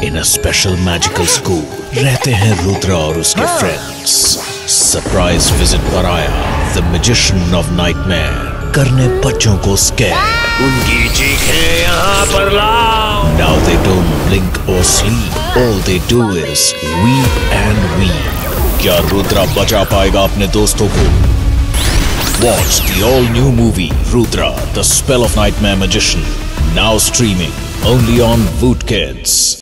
In a special magical school रहते हैं रुद्रा और उसके फ्रेंड्स। सरप्राइज विजिट पर आया द मैजिशियन ऑफ नाइटमेयर करने बच्चों को स्केयर। उनकी चीखें यहाँ पर लाओ। Now they don't blink or sleep. All they do is weep and weep. क्या रुद्रा बचा पाएगा अपने दोस्तों को? Watch the all-new movie Rudra, The Spell of Nightmare Magician, now streaming only on Voot Kids.